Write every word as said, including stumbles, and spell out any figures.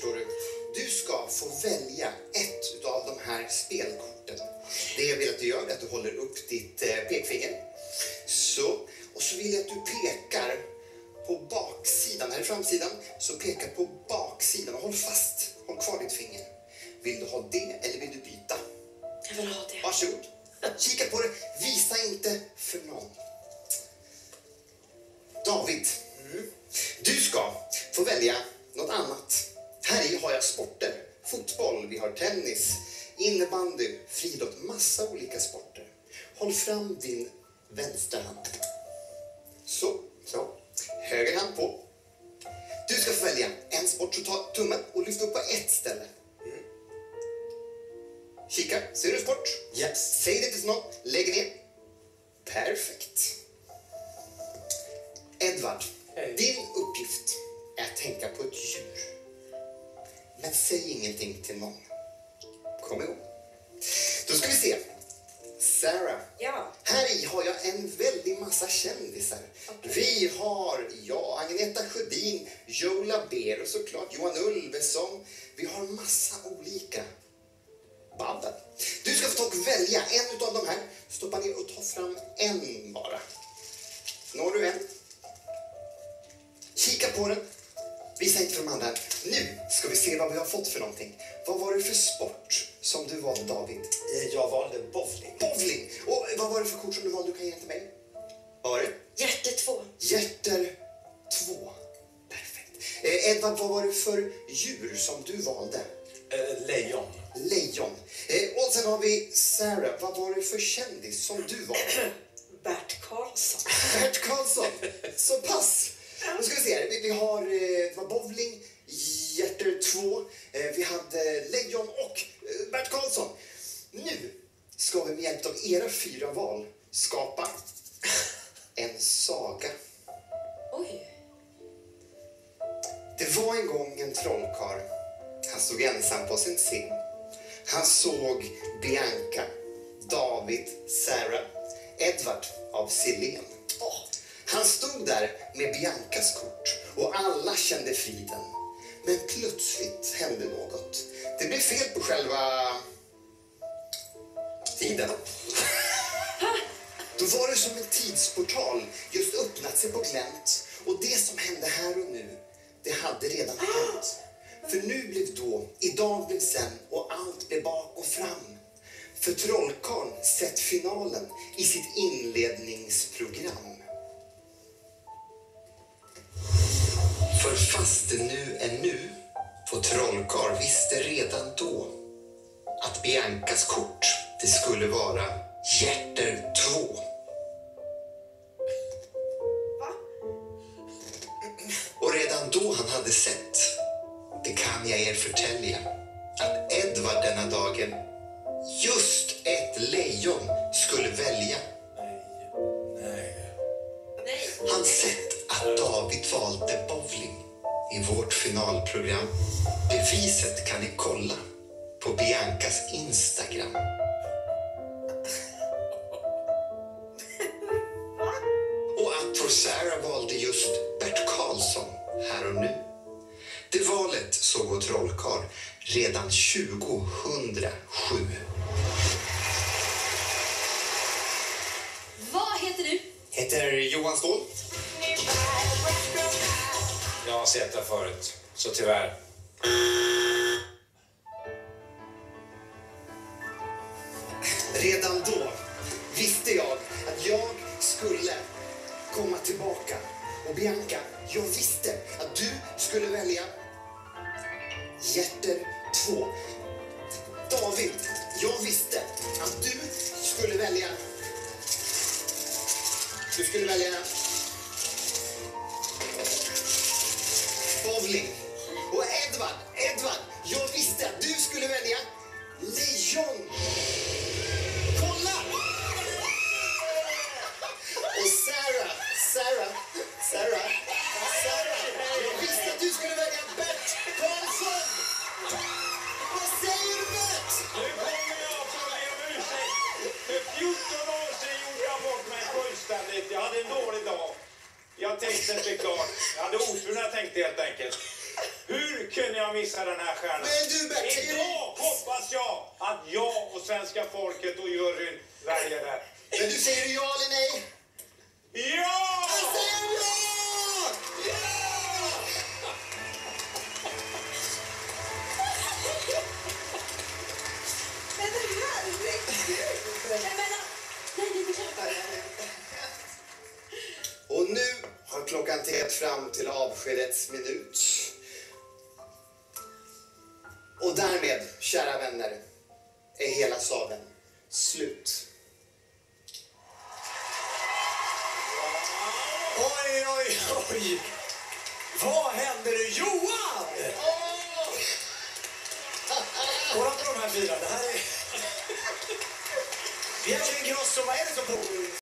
förstår du. Du ska få välja ett av de här spelkorten. Det jag vill att du gör är att du håller upp ditt eh, pekfinger. Så, och så vill jag att du pekar på baksidan, här i framsidan, så peka på baksidan och håll fast, håll kvar ditt finger. Vill du ha det eller vill du byta? Jag vill ha det. Varsågod. Kika på det, visa inte för någon. David, mm. du ska få välja något annat. Här i har jag sporter, fotboll, vi har tennis, innebandy, friidrott, massa olika sporter. Håll fram din vänstra hand. Så, så. Höger hand på. Du ska få välja en sport, så ta tummen och lyft upp på ett ställe. Mm. Kika, ser du sport? Yes. Säg det till någon, lägg ner. Perfekt. Edvard, Hej. din uppgift är att tänka på ett djur. Men säg ingenting till någon. Kom ihåg. Då ska vi se. Sarah. Ja. Här i har jag en väldig massa kändisar. Okay. Vi har, ja, Agneta Sjödin, Joe Labero såklart, Johan Ulveson. Vi har massa olika. Babben. Du ska få ta och välja en av de här. Stoppa ner och ta fram en bara. Når du en? Kika på den. Visa inte för de andra. Nu ska vi se vad vi har fått för någonting. Vad var det för sport som du valde, David? Jag valde bowling. Bowling. Och vad var det för kort som du valde? Du kan ge till mig. Vad var det? Hjärter två. Hjärter två. Perfekt. Eh, Edvard, vad var det för djur som du valde? Eh, lejon. Lejon. Eh, och sen har vi Sarah. Vad var det för kändis som du valde? Bert Karlsson. Bert Karlsson. Så pass. Nu ska vi se här. Vi, vi har eh, det var bowling, hjärter två. Eh, vi hade lejon och eh, Bert Karlsson. Nu ska vi med hjälp av era fyra val skapa en saga. Oj. Det var en gång en trollkarl. Han stod ensam på sin scen. Han såg Bianca, David, Sarah, Edvard av Silen. Oh. Han stod där med Biancas kort och alla kände friden. Men plötsligt hände något. Det blev fel på själva tiden. Då var det som en tidsportal just öppnat sig på glänt. Och det som hände här och nu, det hade redan hänt. För nu blev då, idag blev sen och allt blev bak och fram. För trollkarln sett finalen i sitt inledningsprogram. För fast det nu är nu, för trollkarl visste redan då att Biancas kort, det skulle vara hjärter två. Va? Och redan då han hade sett, det kan jag er förtälja, att Edvard denna dagen just ett lejon skulle välja. Nej. Nej. Nej. Han sett att David valde bowling i vårt finalprogram. Beviset kan ni kolla på Biancas Instagram. Och att för Sarah valde just Bert Karlsson här och nu. Det valet såg vår trollkarl redan tjugohundrasju. Vad heter du? Heter Johan Ståhl. Jag har sett det förut, så tyvärr. Redan då visste jag att jag skulle komma tillbaka. Och Bianca, jag visste att du skulle välja hjärter två. David, jag visste att du skulle välja Du skulle välja bowling. Och Edvard, Edvard, jag visste att du skulle välja lejon. Kolla! Och Sarah, Sarah, Sarah, Sarah, jag visste att du skulle välja Bert Karlsson. Vad säger du, Bert? Nu kommer jag som ber om ursäkt. För fjorton år sedan gjorde jag bort mig fullständigt. Jag hade en dålig dag. Jag tänkte inte klart. Jag hade otur när jag tänkte helt enkelt. Hur kunde jag missa den här stjärnan? Men du, Bertil! Idag hoppas jag att jag och svenska folket och juryn väljer det. Men du säger du ja eller nej? Ja! Jag säger ja! Men herregud! Jag menar, nej, det är inte klart. Och nu har klockan tickat fram till avskedets minut. Och därmed, kära vänner, är hela sagan slut. Oj, oj, oj! Vad händer nu? Johan! Kolla på de här fyra. Det här är... Bianca Ingrosso, vad är det som pågår?